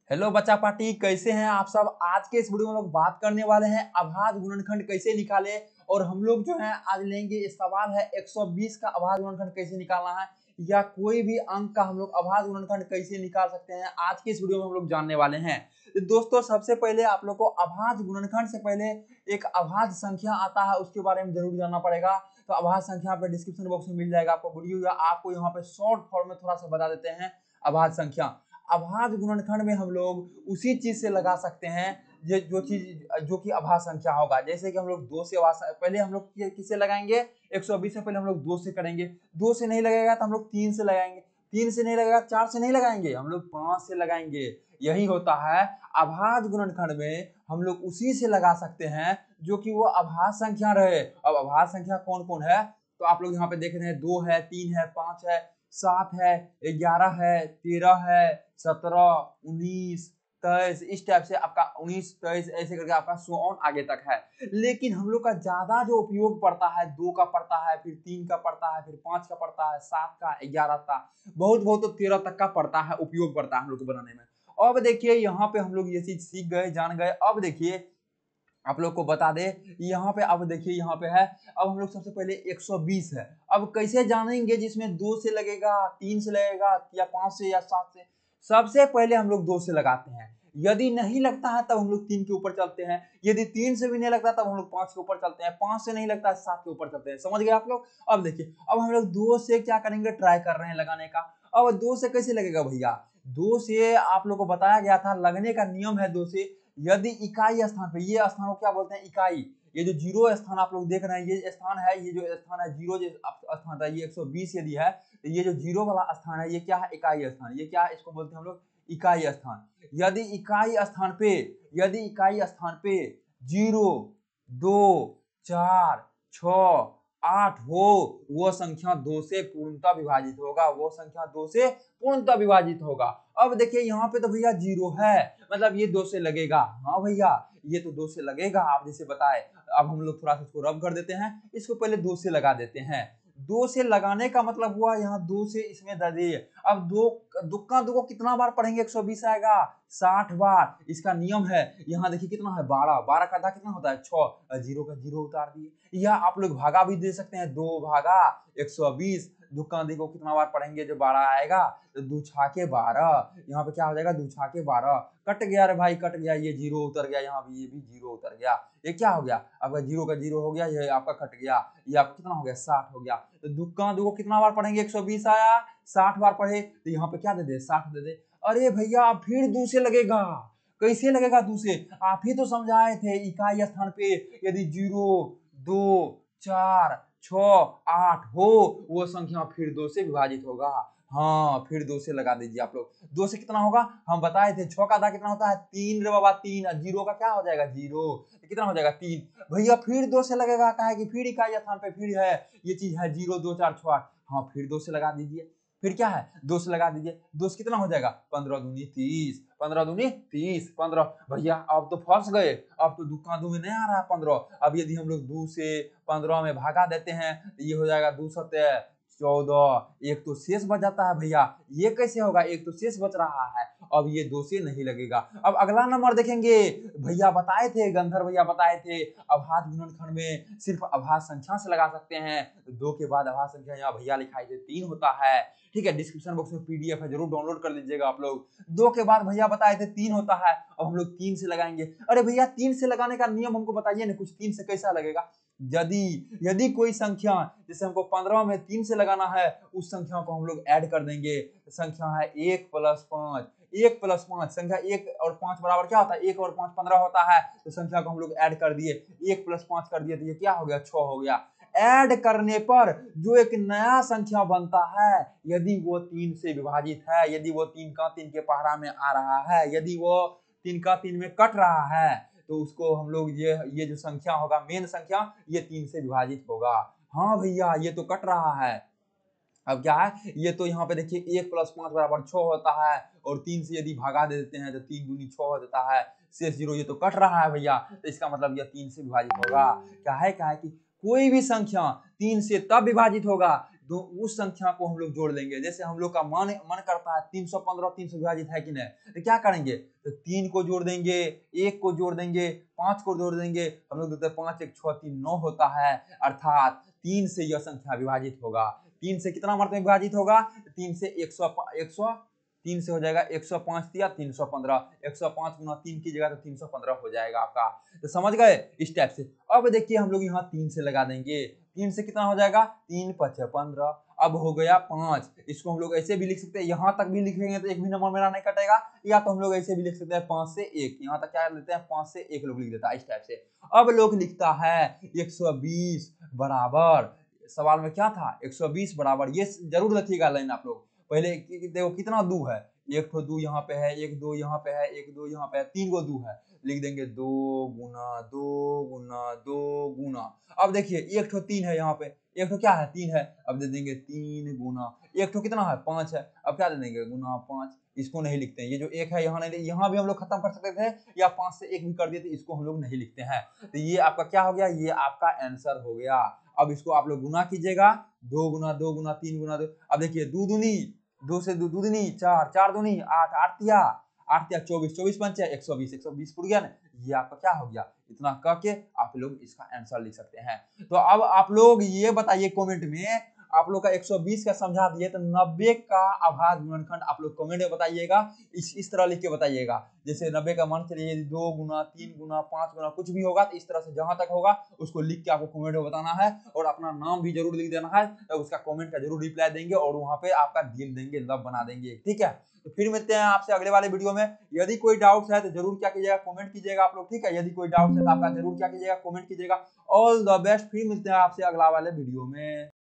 Hello बच्चा party, कैसे हैं आप सब। आज के इस वीडियो में लोग बात करने वाले हैं अभाज्य गुणनखंड कैसे निकाले। और हम लोग जो है आज लेंगे इस सवाल है 120 का अभाज्य गुणनखंड कैसे निकालना है, या कोई भी अंक का हम लोग अभाज्य गुणनखंड कैसे निकाल सकते हैं। आज के इस वीडियो में हम लोग जानने वाले हैं। तो दोस्तों, सबसे पहले आप लोग को अभाज्य गुणनखंड से पहले एक अभाज्य संख्या आता है, उसके बारे में जरूर जानना पड़ेगा। तो अभाज्य संख्या पे डिस्क्रिप्शन बॉक्स में मिल जाएगा आपको वीडियो, या आपको यहाँ पे शॉर्ट फॉर्म में थोड़ा सा बता देते हैं। अभाज्य संख्या अभाज्य गुणनखंड में हम लोग उसी चीज से लगा सकते हैं जो चीज जो कि अभाज्य संख्या होगा। जैसे कि हम लोग दो से पहले हम लोग किससे लगाएंगे, 120 से पहले हम लोग दो से करेंगे। दो से नहीं लगेगा तो हम लोग तीन से लगाएंगे। तीन से नहीं लगेगा, चार से नहीं लगाएंगे, हम लोग पांच से लगाएंगे। यही होता है अभाज्य गुणनखंड में, हम लोग उसी से लगा सकते हैं जो कि वो अभाज्य संख्या रहे। अब अभाज्य संख्या कौन कौन है, तो आप लोग यहाँ पे देख रहे हैं, 2 है, 3 है, 5 है, 7 है, 11 है, 13 है, 17, 19, 23, इस टाइप से आपका 19, 23 ऐसे करके आपका सो ऑन आगे तक है। लेकिन हम लोग का ज्यादा जो उपयोग पड़ता है, 2 का पड़ता है, फिर 3 का पड़ता है, फिर 5 का पड़ता है, 7 का, 11 का, बहुत बहुत तो 13 तक का पड़ता है, उपयोग पड़ता है हम लोग को बनाने में। अब देखिए यहाँ पे हम लोग ये चीज सीख गए, जान गए। अब देखिए आप लोग को बता दे यहाँ पे, अब देखिए यहाँ पे है। अब हम लोग सबसे पहले 120 है। अब कैसे जानेंगे जिसमें 2 से लगेगा, 3 से लगेगा, या 5 से, या 7 से। सबसे पहले हम लोग 2 से लगाते हैं। यदि नहीं लगता है तब हम लोग 3 के ऊपर चलते हैं। यदि 3 से भी नहीं लगता तब हम लोग 5 के ऊपर चलते हैं। 5 से नहीं लगता है 7 के ऊपर चलते हैं। समझ गए आप लोग। अब देखिए, अब हम लोग 2 से क्या करेंगे, ट्राई कर रहे हैं लगाने का। अब 2 से कैसे लगेगा भैया, 2 से आप लोग को बताया गया था लगने का नियम है। 2 से यदि इकाई स्थान पे, ये स्थान को क्या बोलते हैं, इकाई। ये जो जीरो स्थान आप लोग देख रहे हैं, ये स्थान है, ये जो स्थान है जीरो जो स्थान था, ये 120 यदि है, तो ये जो जीरो वाला स्थान है, ये क्या है, इकाई स्थान। ये क्या है, इसको बोलते हैं हम लोग इकाई स्थान। यदि इकाई स्थान पे, यदि इकाई स्थान पे 0, 2, 4, 6, 8 हो, वो संख्या 2 से पूर्णतः विभाजित होगा। वो संख्या 2 से पूर्णतः विभाजित होगा। अब देखिए यहाँ पे तो भैया 0 है, मतलब ये 2 से लगेगा। हाँ भैया, ये तो 2 से लगेगा, आप जैसे बताए। अब हम लोग थोड़ा सा इसको रब कर देते हैं, इसको पहले 2 से लगा देते हैं। 2 से लगाने का मतलब हुआ यहाँ 2 से इसमें दे दिए। अब दो दुक्का दो को कितना बार पढ़ेंगे, 120 आएगा 60 बार। इसका नियम है, यहाँ देखिए कितना है, 12। 12 का आधा कितना होता है, 6। 0 का 0 उतार दिए। या आप लोग भागा भी दे सकते हैं, 2 भागा 120। दुक्का देखो कितना बार पढ़ेंगे, जो 12 आएगा तो 2 छाके 12। यहाँ पे क्या हो जाएगा, 2 छाके 12। कट गया रे भाई, कट गया, ये 0 उतर गया, यहाँ भी ये भी 0 उतर गया। ये क्या हो गया, आपका 0 का 0 हो गया, ये आपका कट गया। ये आपका कितना हो गया, 60 हो गया। तो दुक्का दो कितना बार पढ़ेंगे, 120 आया, 60 बार पढ़े, तो यहाँ पे क्या दे दे, 60 दे दे। अरे भैया फिर 2 से लगेगा। कैसे लगेगा 2 से, आप ही तो समझाए थे, इकाई स्थान पे यदि 0, 2, 4, 6, 8 हो, वो संख्या फिर 2 से विभाजित होगा। हाँ, फिर 2 से लगा दीजिए आप लोग। 2 से कितना होगा, हम बताए थे, 6 का आधा कितना होता है, 3 रे बाबा 3। 0 का क्या हो जाएगा, 0। कितना हो जाएगा, 3। भैया फिर 2 से लगेगा, कहा है कि फिर इकाई स्थान पे फिर है, ये चीज है 0, 2, 4, 6, 8। हाँ, फिर 2 से लगा दीजिए। फिर क्या है, 2 से लगा दीजिए। 2 से कितना हो जाएगा, 15 दूनी 30। 15 दूनी 30, 15। भैया अब तो फंस गए, अब तो दुक्का दो में नहीं आ रहा है 15। अब यदि हम लोग 2 से 15 में भागा देते हैं, तो ये हो जाएगा 2 सत्ते 14। एक तो शेष बच जाता है भैया, ये कैसे होगा, एक तो शेष बच रहा है। अब ये 2 से नहीं लगेगा। अब अगला नंबर देखेंगे, भैया बताए थे, गंधर भैया बताए थे, अभाज्य गुणनखंड में सिर्फ अभाज्य संख्या से लगा सकते हैं। 2 के बाद अभाज्य संख्या यहाँ भैया लिखाई थे 3 होता है। ठीक है, डिस्क्रिप्शन बॉक्स में पीडीएफ है, जरूर डाउनलोड कर लीजिएगा आप लोग। 2 के बाद भैया बताए थे 3 होता है। अब हम लोग 3 से लगाएंगे। अरे भैया 3 से लगाने का नियम हमको बताइए ना कुछ, 3 से कैसा लगेगा। यदि कोई संख्या, जैसे हमको 15 में 3 से लगाना है, उस संख्या को हम लोग ऐड कर देंगे। संख्या है 1 + 5। 1 + 5, संख्या 1 और 5 बराबर क्या होता है, 1 और 5 15 होता है। तो संख्या को हम लोग ऐड कर दिए, 1 + 5 कर दिए, तो ये क्या हो गया, 6 हो गया। ऐड करने पर जो एक नया संख्या बनता है, यदि वो 3 से विभाजित है, यदि वो 3 का 3 के पहाड़ा में आ रहा है, यदि वो 3 का 3 में कट रहा है, तो उसको हम लोग ये जो संख्या होगा, मेन संख्या, ये 3 से विभाजित होगा। हाँ भैया, ये तो कट रहा है। अब क्या है, ये तो यहाँ पे देखिए 1 + 5 बराबर 6 होता है, और 3 से यदि भागा दे देते हैं तो 3 दूनी 6 हो जाता है, शेष 0। ये तो कट रहा है भैया, तो इसका मतलब ये 3 से विभाजित होगा। क्या है कि कोई भी संख्या 3 से तब विभाजित होगा तो उस संख्या को हम लोग जोड़ लेंगे। जैसे हम लोग का मन करता है 315 3 से विभाजित है कि नहीं, तो क्या करेंगे, तो 3 को जोड़ देंगे, 1 को जोड़ देंगे, 5 को जोड़ देंगे, हम लोग देखते हैं 5 1 6 3 9 होता है, अर्थात 3 से यह संख्या विभाजित होगा। 3 से कितना मात्रा में विभाजित होगा, 3 से 100 3 से हो जाएगा 105 दिया 315, 105 गुना 3 की जगह तो 315 हो जाएगा आपका। तो समझ गए इस टाइप से। अब देखिए हम लोग यहाँ 3 से लगा देंगे, 3 से कितना हो जाएगा, 3 5 15, अब हो गया 5। इसको हम लोग ऐसे भी लिख सकते हैं, यहाँ तक भी लिखेंगे तो एक भी नंबर मेरा नहीं कटेगा, या तो हम लोग ऐसे भी लिख सकते हैं 5 से 1, यहाँ तक क्या लेते हैं 5 से 1 लोग लिख देता है इस टाइप से। अब लोग लिखता है 120 बराबर, सवाल में क्या था 120 बराबर, ये जरूर रखिएगा लाइन आप लोग। पहले देखो कितना 2 है, एक तो 2 यहाँ पे है, एक 2 यहाँ पे है, एक 2 यहाँ पे है, 3 गो 2 है, लिख देंगे 2 गुना 2 गुना 2 गुना। अब देखिए एक तो 3 है यहाँ पे, एक तो क्या है 3 है, अब दे देंगे 3 गुना, एक तो कितना है 5 है, अब क्या दे देंगे गुना 5। इसको नहीं लिखते हैं, ये जो एक है यहाँ नहीं, यहाँ भी हम लोग खत्म कर सकते थे या 5 से 1 भी कर दिए, तो इसको हम लोग नहीं लिखते हैं। तो ये आपका क्या हो गया, ये आपका आंसर हो गया। अब इसको आप लोग गुना कीजिएगा, 2 गुना 2 गुना 3 गुना 2, अब देखिए 2 दूनी 2 से 2 दूनी 4, 4 दूनी 8, 8 तिया 24, 24 पंचे 120, 120 पुर गया ना, ये आपका क्या हो गया, इतना करके आप लोग इसका आंसर लिख सकते हैं। तो अब आप लोग ये बताइए कमेंट में, आप लोग का 120 का समझा दिए, तो 90 का अभाज्य गुणनखंड आप लोग कमेंट में बताइएगा, इस तरह लिख के बताइएगा। जैसे 90 का मान चलिए 2 गुना 3 गुना 5 गुना कुछ भी होगा, तो इस तरह से जहां तक होगा उसको लिख के आपको कमेंट में बताना है, और अपना नाम भी जरूर लिख देना है, तो उसका कमेंट का जरूर रिप्लाई देंगे और वहां पे आपका दिल देंगे, लव बना देंगे, ठीक है। तो फिर मिलते हैं आपसे अगले वाले वीडियो में। यदि कोई डाउट्स है तो जरूर क्या कीजिएगा, कमेंट कीजिएगा आप लोग, ठीक है। यदि कोई डाउट्स है तो आपका जरूर क्या कीजिएगा, कमेंट कीजिएगा। ऑल द बेस्ट, फिर मिलते हैं आपसे अगला वाले वीडियो में।